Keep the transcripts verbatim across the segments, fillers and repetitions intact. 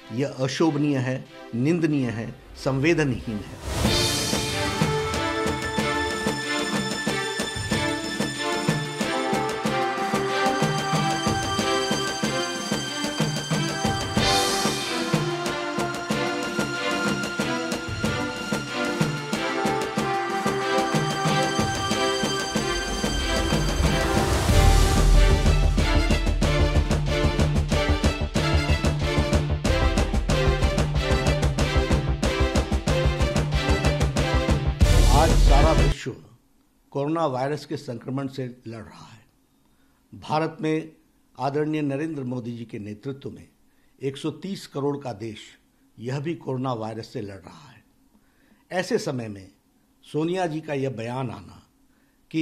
यह अशोभनीय है, निंदनीय है, संवेदनहीन है। आज सारा विश्व कोरोना वायरस के संक्रमण से लड़ रहा है। भारत में आदरणीय नरेंद्र मोदी जी के नेतृत्व में एक सौ तीस करोड़ का देश यह भी कोरोना वायरस से लड़ रहा है। ऐसे समय में सोनिया जी का यह बयान आना कि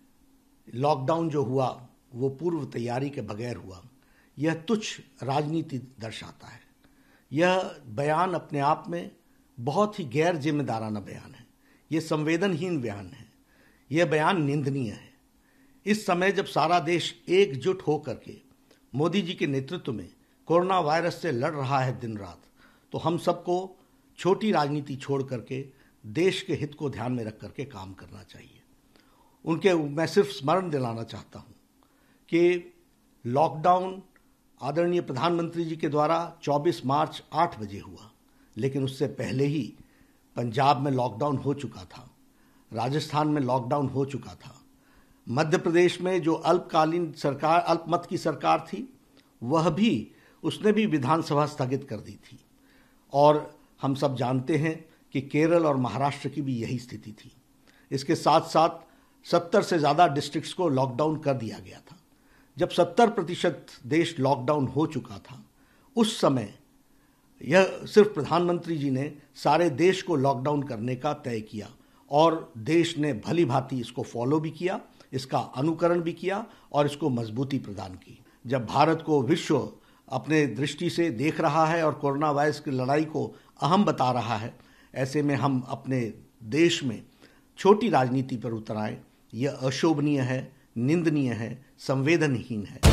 लॉकडाउन जो हुआ वो पूर्व तैयारी के बगैर हुआ, यह तुच्छ राजनीति दर्शाता है। यह बयान अपने आप में बहुत ही गैर जिम्मेदाराना बयान है। यह संवेदनहीन बयान है। यह बयान निंदनीय है। इस समय जब सारा देश एकजुट होकर के मोदी जी के नेतृत्व में कोरोना वायरस से लड़ रहा है दिन रात, तो हम सबको छोटी राजनीति छोड़ करके देश के हित को ध्यान में रख करके काम करना चाहिए। उनके मैं सिर्फ स्मरण दिलाना चाहता हूं कि लॉकडाउन आदरणीय प्रधानमंत्री जी के द्वारा चौबीस मार्च आठ बजे हुआ, लेकिन उससे पहले ही पंजाब में लॉकडाउन हो चुका था, राजस्थान में लॉकडाउन हो चुका था, मध्य प्रदेश में जो अल्पकालीन सरकार अल्पमत की सरकार थी वह भी उसने भी विधानसभा स्थगित कर दी थी। और हम सब जानते हैं कि केरल और महाराष्ट्र की भी यही स्थिति थी। इसके साथ साथ सत्तर से ज़्यादा डिस्ट्रिक्ट्स को लॉकडाउन कर दिया गया था। जब सत्तर प्रतिशत देश लॉकडाउन हो चुका था, उस समय यह सिर्फ प्रधानमंत्री जी ने सारे देश को लॉकडाउन करने का तय किया और देश ने भली भांति इसको फॉलो भी किया, इसका अनुकरण भी किया और इसको मजबूती प्रदान की। जब भारत को विश्व अपने दृष्टि से देख रहा है और कोरोना वायरस की लड़ाई को अहम बता रहा है, ऐसे में हम अपने देश में छोटी राजनीति पर उतर आए। यह अशोभनीय है, निंदनीय है, संवेदनहीन है।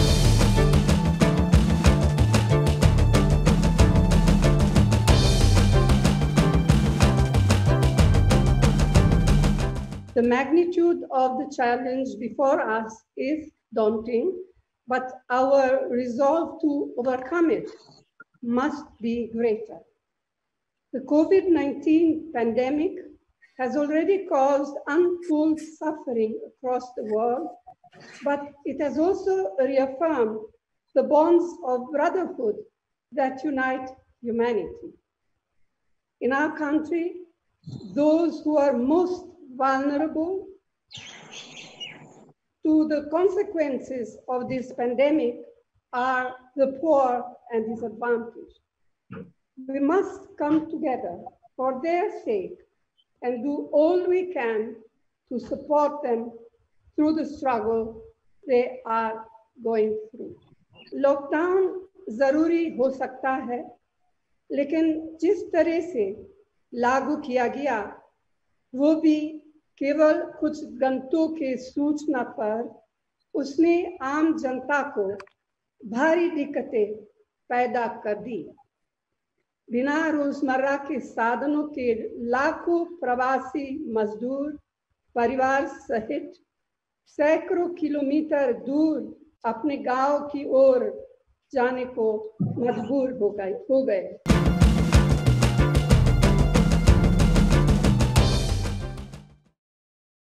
The magnitude of the challenge before us is daunting, but our resolve to overcome it must be greater. The COVID nineteen pandemic has already caused untold suffering across the world, but it has also reaffirmed the bonds of brotherhood that unite humanity. In our country, those who are most vulnerable to the consequences of this pandemic are the poor and disadvantaged. We must come together for their sake and do all we can to support them through the struggle they are going through. Lockdown जरूरी हो सकता है, लेकिन जिस तरह से लागू किया गया वो भी केवल कुछ घंटों के सूचना पर उसने आम जनता को भारी दिक्कतें पैदा कर दी। बिना रोजमर्रा के साधनों के लाखों प्रवासी मजदूर परिवार सहित सैकड़ों किलोमीटर दूर अपने गांव की ओर जाने को मजबूर हो गए हो गए